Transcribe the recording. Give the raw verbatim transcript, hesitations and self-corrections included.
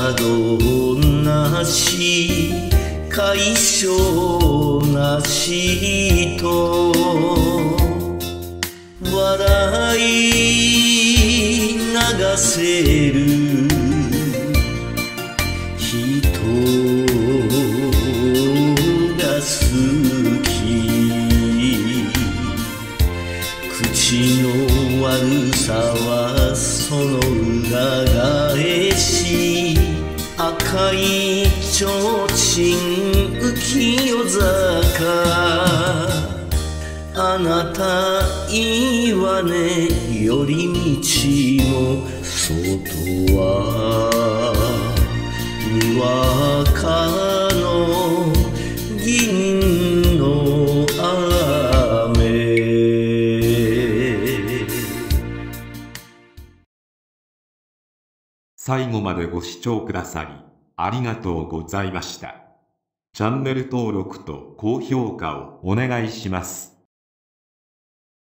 窓なし解消なしと笑い流せる人が好き口の悪さはその裏返し赤い提灯浮世坂あなたいいわね寄り道の外はにわかの銀の雨。 最後までご視聴くださりありがとうございました。チャンネル登録と高評価をお願いします。